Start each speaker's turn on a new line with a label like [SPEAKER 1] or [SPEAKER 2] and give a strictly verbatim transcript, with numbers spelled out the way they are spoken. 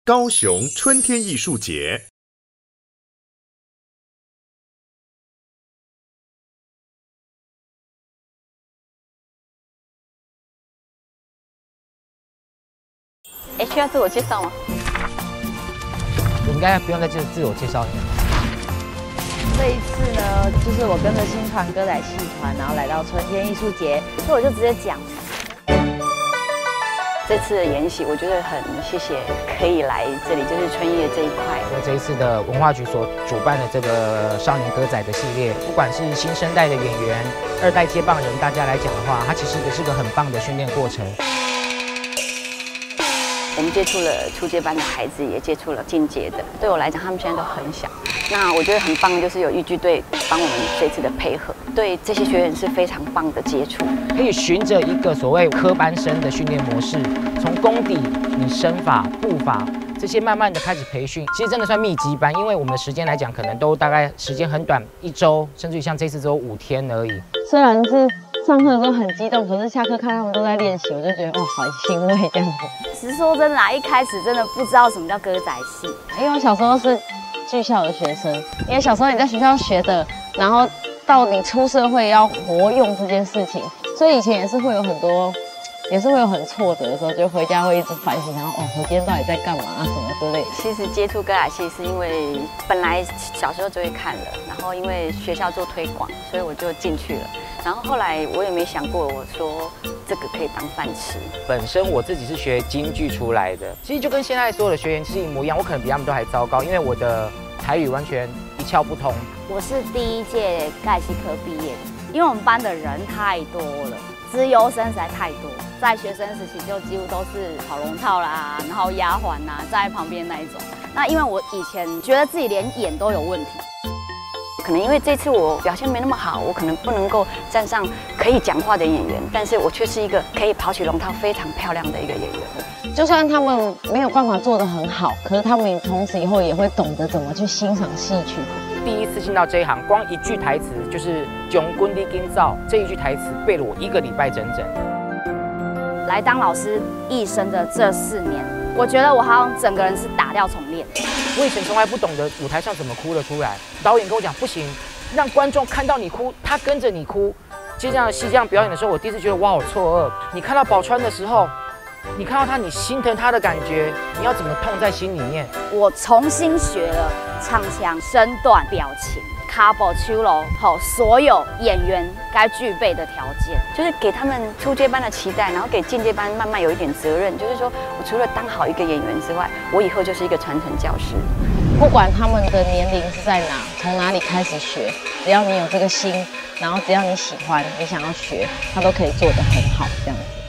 [SPEAKER 1] 高雄春天艺术节。
[SPEAKER 2] 哎，需要自我介绍吗？
[SPEAKER 3] 我应该不用再自自我介绍了。
[SPEAKER 4] 这一次呢，就是我跟着新团歌仔戏团，然后来到春天艺术节，所以我就直接讲。
[SPEAKER 2] 这次的研习，我觉得很谢谢可以来这里，就是春夜这一块。
[SPEAKER 3] 这一次的文化局所主办的这个少年歌仔的系列，不管是新生代的演员、二代接棒人，大家来讲的话，它其实也是个很棒的训练过程。
[SPEAKER 2] 我们接触了初阶班的孩子，也接触了进阶的。对我来讲，他们现在都很小。那我觉得很棒的就是有豫剧队帮我们这次的配合，对这些学员是非常棒的接触。
[SPEAKER 3] 可以循着一个所谓科班生的训练模式，从功底、你身法、步法这些慢慢的开始培训。其实真的算密集班，因为我们的时间来讲，可能都大概时间很短，一周，甚至于像这次只有五天而已。
[SPEAKER 4] 虽然是上课的时候很激动，可是下课看他们都在练习，我就觉得哇，好欣慰这样子。
[SPEAKER 5] 其实说真的啊，一开始真的不知道什么叫歌仔戏，
[SPEAKER 4] 因为我小时候是剧校的学生，因为小时候你在学校学的，然后到你出社会要活用这件事情，所以以前也是会有很多，也是会有很挫折的时候，就回家会一直反省，然后哦，我今天到底在干嘛啊什么之类的。
[SPEAKER 2] 其实接触歌仔戏是因为本来小时候就会看了，然后因为学校做推广，所以我就进去了。然后后来我也没想过，我说这个可以当饭吃。
[SPEAKER 3] 本身我自己是学京剧出来的，其实就跟现在所有的学员其实一模一样，我可能比他们都还糟糕，因为我的台语完全一窍不通。
[SPEAKER 5] 我是第一届歌仔戏科毕业的，因为我们班的人太多了，资优生实在太多，在学生时期就几乎都是跑龙套啦，然后丫鬟呐，站在旁边那一种。那因为我以前觉得自己连演都有问题。
[SPEAKER 2] 可能因为这次我表现没那么好，我可能不能够站上可以讲话的演员，但是我却是一个可以跑起龙套非常漂亮的一个演员。
[SPEAKER 4] 就算他们没有办法做得很好，可是他们从此以后也会懂得怎么去欣赏戏曲。
[SPEAKER 3] 第一次进到这一行，光一句台词就是“囧滚地金造”这一句台词背了我一个礼拜整整。
[SPEAKER 5] 来当老师一生的这四年，我觉得我好像整个人是打掉重练。
[SPEAKER 3] 我以前从来不懂得舞台上怎么哭了出来，导演跟我讲不行，让观众看到你哭，他跟着你哭。接这样的戏这样表演的时候，我第一次觉得哇，好错愕。你看到宝钏的时候，你看到他，你心疼他的感觉，你要怎么痛在心里面？
[SPEAKER 5] 我重新学了唱腔、身段、表情。卡宝秋楼好，所有演员该具备的条件，
[SPEAKER 2] 就是给他们初阶班的期待，然后给进阶班慢慢有一点责任。就是说我除了当好一个演员之外，我以后就是一个传承教师。
[SPEAKER 4] 不管他们的年龄是在哪，从哪里开始学，只要你有这个心，然后只要你喜欢，你想要学，他都可以做得很好，这样子。